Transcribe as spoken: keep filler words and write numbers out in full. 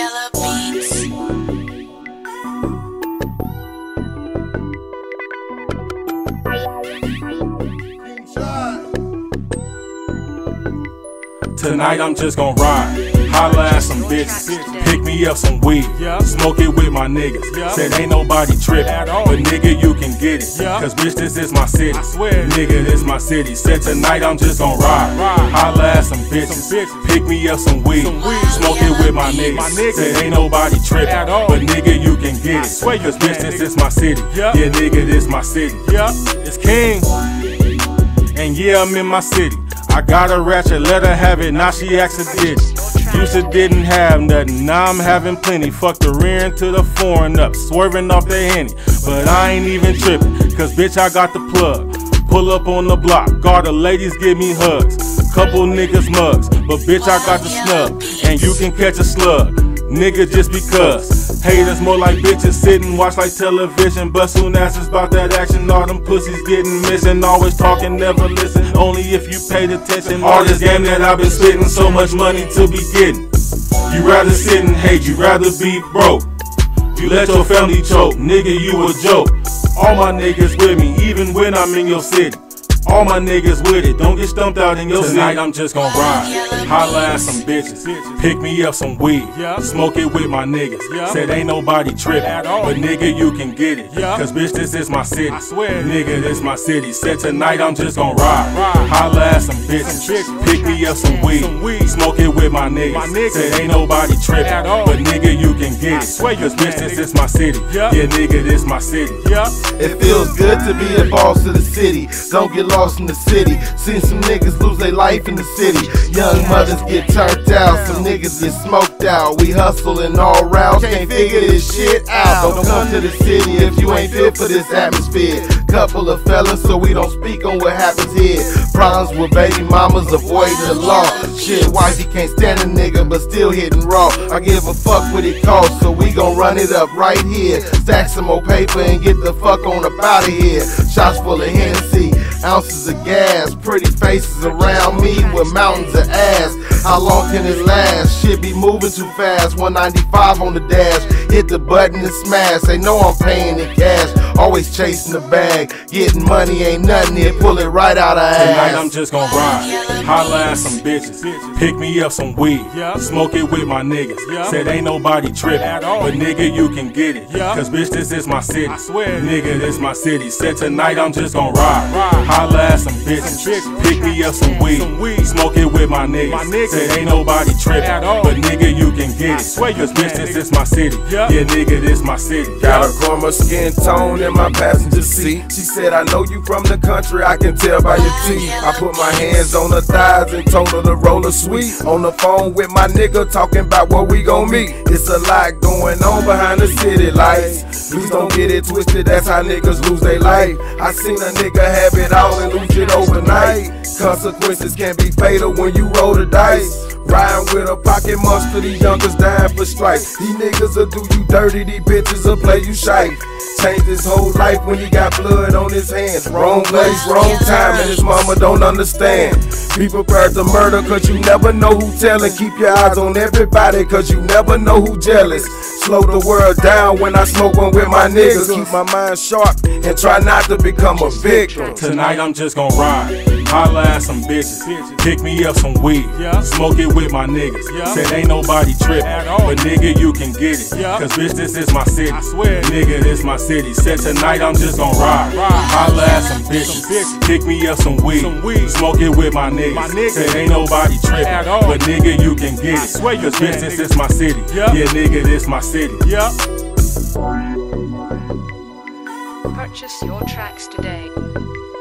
Tonight I'm just gon' ride, holla at some bitches, pick me up some weed, smoke it with my niggas. Said ain't nobody trippin', but nigga you can get it, cause bitch this is my city, nigga this my city. Said tonight I'm just gon' ride, holla at some bitches, pick me up some weed, smoke it with my niggas. Said ain't nobody trippin', but nigga you can get it, cause bitch this is my city, yeah nigga this my city. It's King, and yeah I'm in my city. I got a ratchet, let her have it, now she acts a ditch. Used to didn't have nothing, now I'm having plenty. Fucked the rear into the foreign up, swerving off the Henny. But I ain't even tripping, cause bitch I got the plug. Pull up on the block, all the ladies give me hugs. Couple niggas mugs, but bitch I got the snub. And you can catch a slug, nigga just because. Haters more like bitches, sitting watch like television. But soon as it's about that action, all them pussies getting missing. Always talking, never listen, only if you paid attention. All this game that I've been spitting, so much money to be getting. You rather sit and hate, you rather be broke. You let your family choke, nigga you a joke. All my niggas with me, even when I'm in your city. All my niggas with it, don't get stumped out in your city. Tonight I'm just gon' ride, holla at some bitches, pick me up some weed, smoke it with my niggas. Said ain't nobody trippin', but nigga you can get it, cause bitch this is my city, nigga this my city. Said tonight I'm just gon' ride, holla at some bitches, pick me up some weed, smoke it with my niggas. Said ain't nobody trippin', but nigga you can get it, cause bitch this is my city, yeah nigga this my city. It feels good to be a boss of the city, don't get lost in the city. Seen some niggas lose their life in the city. Young mothers get turned out, some niggas get smoked out. We hustling all rounds, can't figure this shit out. Don't come to the city if you ain't fit for this atmosphere. Couple of fellas, so we don't speak on what happens here. Problems with baby mamas, avoid the law. Shit, wifey can't stand a nigga, but still hitting raw. I give a fuck what it costs, so we gon' run it up right here. Stack some more paper and get the fuck on up out of here. Shots full of Hennessy, ounces of gas, pretty faces around me with mountains of ass. How long can it last? Shit be moving too fast. one ninety-five on the dash, hit the button and smash. They know I'm paying in cash, always chasing the bag. Getting money ain't nothing here, pull it right out of ass. Tonight I'm just gon' ride, holla at some bitches, pick me up some weed, smoke it with my niggas. Said ain't nobody trippin', but nigga you can get it, cause bitch this is my city, nigga this my city. Said tonight I'm just gon' ride, holla at some bitches, pick me up some weed, smoke it with my niggas. Said ain't nobody trippin', but nigga you can get it, cause bitch this is my city, yeah nigga this my city. Got a chroma skin tone in my passenger seat. She said I know you from the country, I can tell by your teeth. I put my hands on her thighs and told her to roll a sweet. On the phone with my nigga talking about where we gon' meet. It's a lot going on behind the city lights. Please don't get it twisted, that's how niggas lose their life. I seen a nigga have it all and lose it overnight. Consequences can be fatal when you roll the dice. Riding with a pocket monster, these youngers dying for stripes. These niggas will do you dirty, these bitches will play you shite. Changed his whole life when he got blood on his hands. Wrong place, wrong time, and his mama don't understand. Be prepared to murder, cause you never know who telling. Keep your eyes on everybody, cause you never know who jealous. Slow the world down when I smoke one with my niggas. Keep my mind sharp and try not to become a victim. Tonight I'm just gon' ride, holla at some bitches, pick me up some weed, smoke it with my niggas. Said ain't nobody trippin', but nigga you can get it, cause bitch this is my city, nigga this my city. Said tonight I'm just gon' ride, holla at some bitches, pick me up some weed, smoke it with my niggas. Said ain't nobody trippin', but nigga you can get it, cause bitch this is my city, yeah nigga this my city. Purchase your tracks today.